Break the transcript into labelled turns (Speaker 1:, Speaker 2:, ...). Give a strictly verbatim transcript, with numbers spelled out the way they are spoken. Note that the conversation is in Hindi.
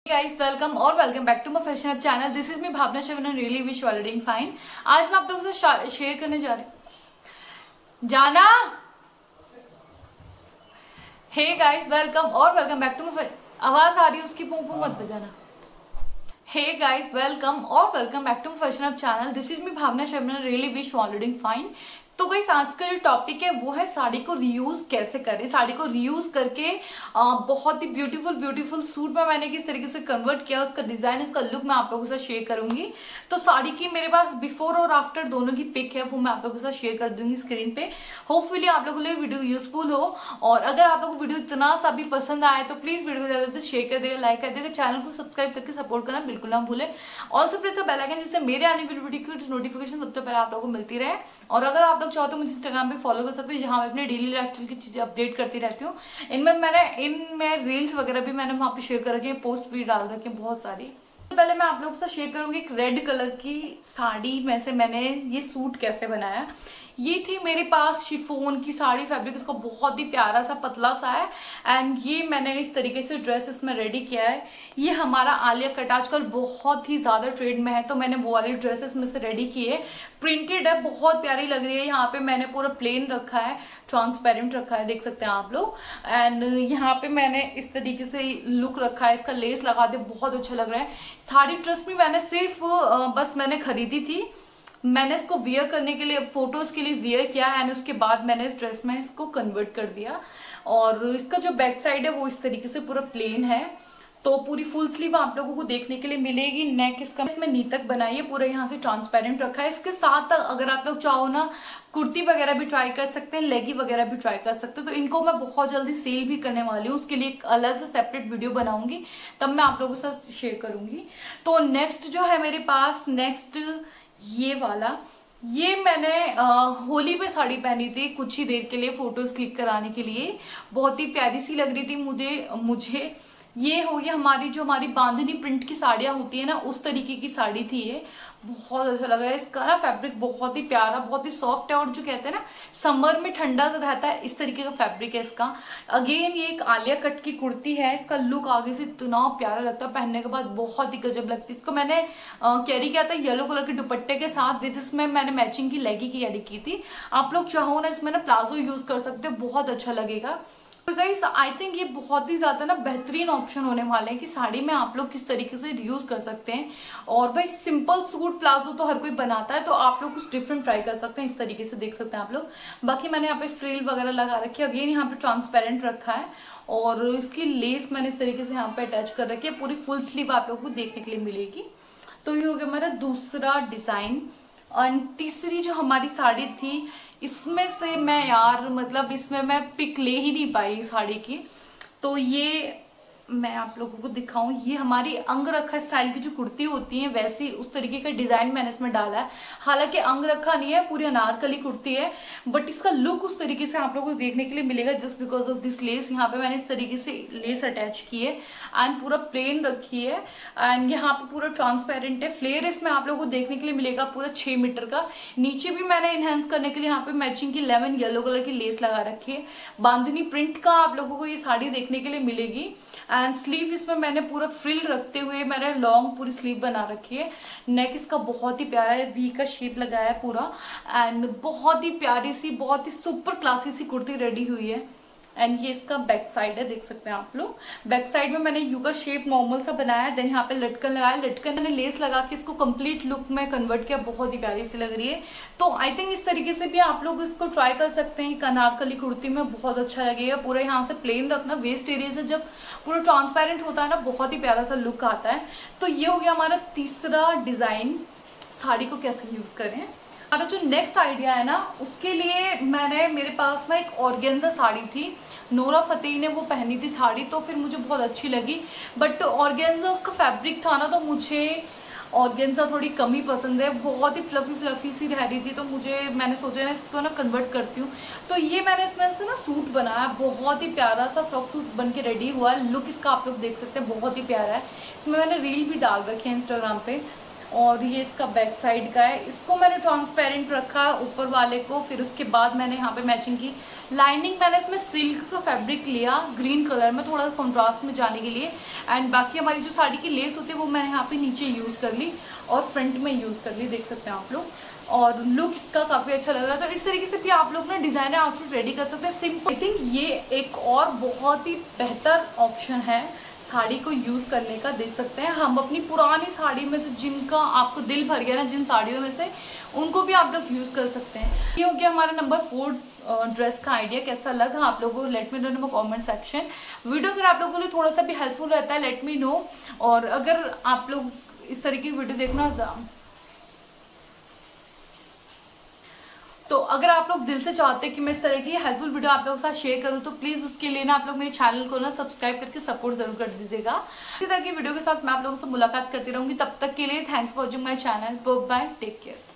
Speaker 1: गाइस वेलकम और welcome back to my fashion hub channel. This is me Bhavna Sharma, really wish you are doing fine. आज मैं आप लोगों से शेयर करने जा रही हूँ जाना। हे गाइस वेलकम और वेलकम बैक टू माय, आवाज आ रही है उसकी, पोंपो मत बजाना। हे गाइस वेलकम और welcome back to my fashion hub channel. This is me Bhavna Sharma, really wish you are doing fine. तो गाइस आज का जो टॉपिक है वो है साड़ी को रीयूज कैसे करें। साड़ी को रीयूज करके आ, बहुत ही ब्यूटीफुल ब्यूटीफुल सूट में मैंने किस तरीके से कन्वर्ट किया, उसका डिजाइन, उसका लुक मैं आप लोगों के साथ शेयर करूंगी। तो साड़ी की मेरे पास बिफोर और आफ्टर दोनों की पिक है, वो मैं आप लोगों के साथ शेयर कर दूंगी स्क्रीन पे। होपफुली आप लोगों के लिए वीडियो यूजफुल हो, और अगर आप लोगों को वीडियो इतना सा भी पसंद आए तो प्लीज वीडियो को ज्यादा से शेयर कर देगा, लाइक कर देगा, चैनल को सब्सक्राइब करके सपोर्ट करना बिल्कुल ना भूले। Also press the bell icon, जिससे मेरे आने वाली वीडियो की नोटिफिकेशन सबसे पहले आप लोगों को मिलती रहे। और अगर आप लोग चाहो तो मुझे इंस्टाग्राम पे फॉलो कर सकते हैं, जहां मैं अपनी डेली लाइफस्टाइल की चीजें अपडेट करती रहती हूँ। इनमें मैंने इनमें रील्स वगैरह भी मैंने वहां पे शेयर कर रखी है, पोस्ट भी डाल रखी है बहुत सारी। तो पहले मैं आप लोगों के साथ शेयर करूंगी एक रेड कलर की साड़ी में से मैंने ये सूट कैसे बनाया। ये थी मेरे पास शिफोन की साड़ी, फैब्रिक इसका बहुत ही प्यारा सा पतला सा है, एंड ये मैंने इस तरीके से ड्रेस इसमें रेडी किया है। ये हमारा आलिया कट आजकल बहुत ही ज्यादा ट्रेंड में है, तो मैंने वो वाली ड्रेसेस में से रेडी की है। प्रिंटेड है, बहुत प्यारी लग रही है। यहाँ पे मैंने पूरा प्लेन रखा है, ट्रांसपेरेंट रखा है, देख सकते हैं आप लोग। एंड यहाँ पे मैंने इस तरीके से लुक रखा है, इसका लेस लगा दे, बहुत अच्छा लग रहा है। साड़ी ट्रस्ट में मैंने सिर्फ बस मैंने खरीदी थी, मैंने इसको वियर करने के लिए, फोटोज के लिए वियर किया, एंड उसके बाद मैंने इस ड्रेस में इसको कन्वर्ट कर दिया। और इसका जो बैक साइड है वो इस तरीके से पूरा प्लेन है, तो पूरी फुल स्लीव आप लोगों को देखने के लिए मिलेगी। नेक इसका इसमें नी तक बनाई है, पूरा यहाँ से ट्रांसपेरेंट रखा है। इसके साथ अगर आप लोग चाहो ना कुर्ती वगैरह भी ट्राई कर सकते हैं, लेगी वगैरह भी ट्राई कर सकते हैं। तो इनको मैं बहुत जल्दी सेल भी करने वाली हूँ, उसके लिए एक अलग से सेपरेट वीडियो बनाऊंगी, तब मैं आप लोगों के साथ शेयर करूंगी। तो नेक्स्ट जो है मेरे पास, नेक्स्ट ये वाला, ये मैंने आ, होली पे साड़ी पहनी थी कुछ ही देर के लिए, फोटोज क्लिक कराने के लिए। बहुत ही प्यारी सी लग रही थी मुझे मुझे ये हो गया हमारी जो हमारी बांधनी प्रिंट की साड़ियां होती है ना, उस तरीके की साड़ी थी ये। बहुत अच्छा लगा है इसका ना फैब्रिक, बहुत ही प्यारा, बहुत ही सॉफ्ट है, और जो कहते हैं ना समर में ठंडा रहता है, इस तरीके का फैब्रिक है इसका। अगेन ये एक आलिया कट की कुर्ती है, इसका लुक आगे से इतना प्यारा लगता है, पहनने के बाद बहुत ही गजब लगती है। इसको मैंने कैरी किया था येलो कलर के दुपट्टे के साथ, विद इसमें मैंने मैचिंग की लेगी की कैरी की थी। आप लोग चाहो ना इसमें ना प्लाजो यूज कर सकते हो, बहुत अच्छा लगेगा। तो गाइस आई थिंक ये बहुत ही ज्यादा ना बेहतरीन ऑप्शन होने वाले हैं कि साड़ी में आप लोग किस तरीके से यूज कर सकते हैं। और भाई सिंपल सूट प्लाजो तो हर कोई बनाता है, तो आप लोग कुछ डिफरेंट ट्राई कर सकते हैं, इस तरीके से देख सकते हैं आप लोग। बाकी मैंने यहाँ पे फ्रिल वगैरह लगा रखी है, अगेन यहाँ पे ट्रांसपेरेंट रखा है, और इसकी लेस मैंने इस तरीके से यहाँ पे अटैच कर रखी है। पूरी फुल स्लीव आप लोग को देखने के लिए मिलेगी। तो ये हो गया हमारा दूसरा डिजाइन। और तीसरी जो हमारी साड़ी थी, इसमें से मैं यार मतलब इसमें मैं पिक ले ही नहीं पाई साड़ी की, तो ये मैं आप लोगों को दिखाऊं। ये हमारी अंग रखा स्टाइल की जो कुर्ती होती है, वैसी उस तरीके का डिजाइन मैंने इसमें डाला है। हालांकि अंग रखा नहीं है, पूरी अनारकली कुर्ती है, बट इसका लुक उस तरीके से आप लोगों को देखने के लिए मिलेगा just because of this lace. यहाँ पे मैंने इस तरीके से लेस अटैच की है, एंड पूरा प्लेन रखी है, एंड यहाँ पे पूरा ट्रांसपेरेंट है। फ्लेयर इसमें आप लोगों को देखने के लिए मिलेगा पूरा छह मीटर का। नीचे भी मैंने इनहेंस करने के लिए यहाँ पे मैचिंग की लेमन येलो कलर की लेस लगा रखी है। बांधनी प्रिंट का आप लोगों को ये साड़ी देखने के लिए मिलेगी, एंड स्लीव इसमें मैंने पूरा फ्रिल रखते हुए मैंने लॉन्ग पूरी स्लीव बना रखी है। नेक इसका बहुत ही प्यारा है, वी का शेप लगाया है पूरा, एंड बहुत ही प्यारी सी, बहुत ही सुपर क्लासी सी कुर्ती रेडी हुई है। एंड ये इसका बैक साइड है, देख सकते हैं आप लोग। बैक साइड में मैंने यू का शेप नॉर्मल सा बनाया है, देन यहाँ पे लटकन लगाया, लटकन मैंने लेस लगा के इसको कंप्लीट लुक में कन्वर्ट किया, बहुत ही प्यारी सी लग रही है। तो आई थिंक इस तरीके से भी आप लोग इसको ट्राई कर सकते हैं। अनारकली कुर्ती में बहुत अच्छा लगेगा। पूरा यहाँ से प्लेन रखना, वेस्ट एरिया से जब पूरा ट्रांसपेरेंट होता है ना, बहुत ही प्यारा सा लुक आता है। तो ये हो गया हमारा तीसरा डिजाइन, साड़ी को कैसे यूज करें। हमारा जो नेक्स्ट आइडिया है ना, उसके लिए मैंने मेरे पास ना एक ऑर्गेन्जा साड़ी थी, नोरा फतेही ने वो पहनी थी साड़ी, तो फिर मुझे बहुत अच्छी लगी। बट ऑर्गेन्जा उसका फैब्रिक था ना, तो मुझे ऑर्गेन्जा थोड़ी कम ही पसंद है, बहुत ही फ्लफी फ्लफी सी रह रही थी, तो मुझे मैंने सोचा ना इसको ना कन्वर्ट करती हूँ। तो ये मैंने इसमें से ना सूट बनाया, बहुत ही प्यारा सा फ्रॉक सूट बन के रेडी हुआ है। लुक इसका आप लोग देख सकते हैं, बहुत ही प्यारा है। इसमें मैंने रील भी डाल रखी है इंस्टाग्राम पे, और ये इसका बैक साइड का है। इसको मैंने ट्रांसपेरेंट रखा ऊपर वाले को, फिर उसके बाद मैंने यहाँ पे मैचिंग की लाइनिंग। मैंने इसमें सिल्क का फैब्रिक लिया ग्रीन कलर में, थोड़ा कॉन्ट्रास्ट में जाने के लिए। एंड बाकी हमारी जो साड़ी की लेस होती है वो मैंने यहाँ पे नीचे यूज कर ली और फ्रंट में यूज कर ली, देख सकते हैं आप लोग। और लुक इसका काफी अच्छा लग रहा है। तो इस तरीके से भी आप लोग ना डिजाइनर आउटफिट रेडी कर सकते हैं सिंपल। आई थिंक ये एक और बहुत ही बेहतर ऑप्शन है साड़ी को यूज करने का, देख सकते हैं। हम अपनी पुरानी साड़ी में से जिनका आपको दिल भर गया ना, जिन साड़ियों में से, उनको भी आप लोग यूज कर सकते हैं। ये हो गया हमारा नंबर फोर ड्रेस का आइडिया। कैसा लगा आप लोगों को, let me know in comment section. Video अगर आप लोगों के लिए थोड़ा सा भी हेल्पफुल रहता है, लेट मी नो। और अगर आप लोग इस तरीके की वीडियो देखना, तो अगर आप लोग दिल से चाहते हैं कि मैं इस तरह की हेल्पफुल वीडियो आप लोगों के साथ शेयर करूं, तो प्लीज उसके लिए ना आप लोग मेरे चैनल को ना सब्सक्राइब करके सपोर्ट जरूर कर दीजिएगा। इसी तरह की वीडियो के साथ मैं आप लोगों से मुलाकात करती रहूंगी। तब तक के लिए thanks for watching my channel. Bye, take care.